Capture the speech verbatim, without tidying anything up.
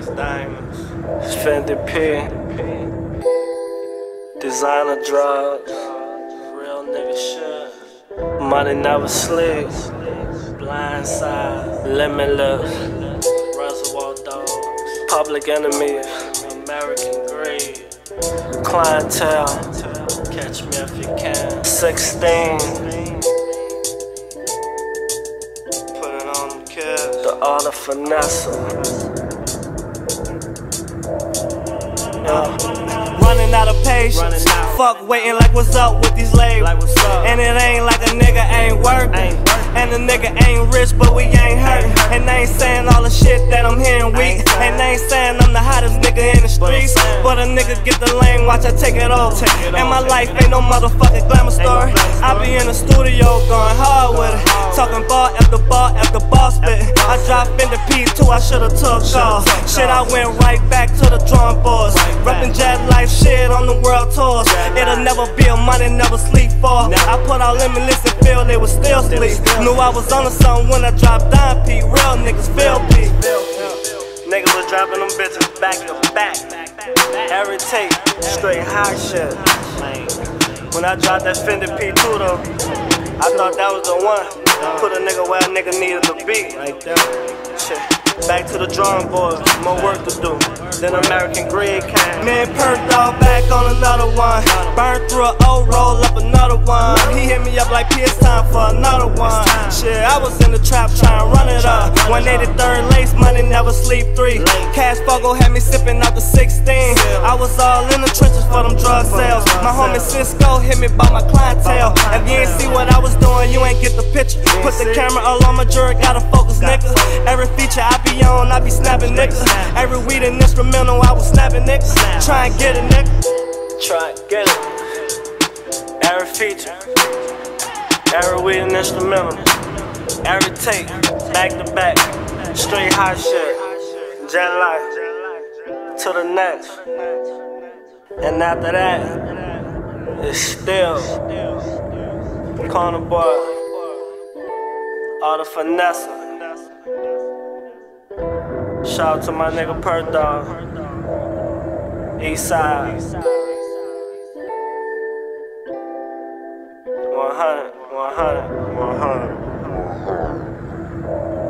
diamonds, Fendi P, designer drugs, real nigga shit. Money never sleeps, blindside, limitless, Reservoir Dogs, Public Enemy, American Greed, Clientele, Catch Me If You Can, sixteen, put it on them kids, The Art of Finesse. Yeah. Running out of patience, out. Fuck waiting like what's up with these labels, like and it ain't like a nigga ain't working, ain't working. And a nigga ain't rich but we ain't hurting, and I ain't saying all the shit that I'm hearing weak, and I ain't saying I'm the hottest nigga in the streets, but a nigga get the lane, watch I take it over, and my life ain't no motherfucking glamour story. I be in the studio going hard with it, talking bar after bar after bar spit. I dropped Fendi P two, I should've took off. Shit, I went right back to the drawing boards, reppin' Jet Life shit on the world tours. It'll never be a money, never sleep for. I put out Limitless and feel they was still sleep. Knew I was on to something when I dropped Don P. Real niggas feel me. Niggas was dropping them bitches back to back. Every tape, straight high shit. When I dropped that Fendi P two though, I thought that was the one. Put a nigga where a nigga needed to be. Right there. Shit. Back to the drawing board, more work to do. Then American Greed came. Me and Perk Dog back on another one. Burned through an old roll up another one. He hit me up like P, it's time for another one. Shit, I was in the trap trying to run it up. one eighty-third lace, money never sleep three. Cash Fogo had me sipping out the sixteen. I was all in the trenches for them drug sales. My homie Cisco hit me by my clientele. If you ain't see what I was doing, you ain't get the picture. Put the camera all on my jewelry, gotta focus, nigga. Every feature I be on, I be snapping niggas. Every weed and instrumental, I was snapping niggas. Try and get it, nigga. Try and get it. Every feature, every weed and instrumental, every tape, back to back, straight hot shit. Jet Life to the next, and after that, it's still Corner Boy, Art of Finesse. Shout out to my nigga Perk Dog, Eastside. one hundred, one hundred, one hundred.